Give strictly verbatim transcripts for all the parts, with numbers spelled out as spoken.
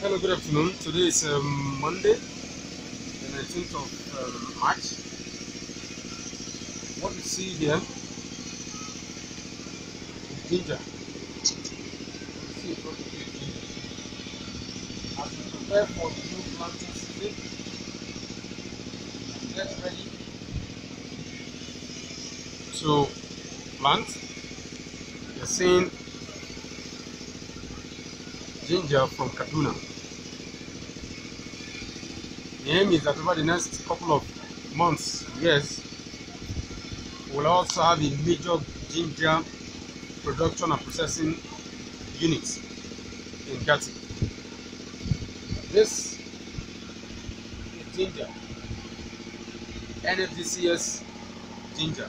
Hello, good afternoon. Today is um, Monday, the nineteenth of um, March. What you see here is ginger. You see it, what you see is ginger. As we prepare for the new planting season, get ready to plant. You're seeing ginger from Kaduna. The aim is that over the next couple of months, years, we'll also have a major ginger production and processing unit in Gati. This is ginger, N F G C S ginger.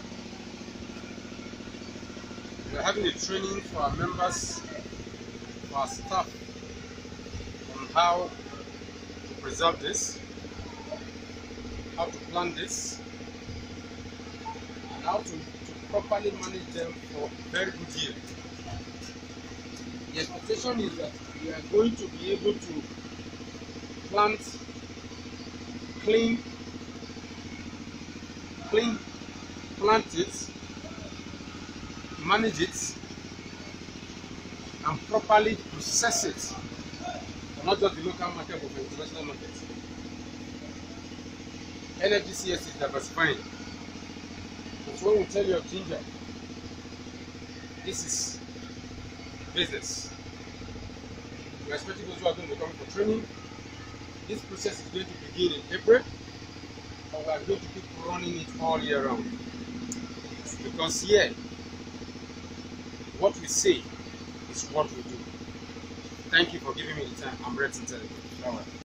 We're having a training for our members, for our staff, on how to preserve this, how to plant this, and how to, to properly manage them for very good yield. The expectation is that we are going to be able to plant clean, clean, plant it, manage it, and properly process it, but not just the local market but the international market. N F G C S is diversifying. But when we tell you of ginger, this is business. We are expecting those who are going to come for training. This process is going to begin in April, but we are going to keep running it all year round. Because here, what we say is what we do. Thank you for giving me the time. I'm ready to tell you. Bye-bye.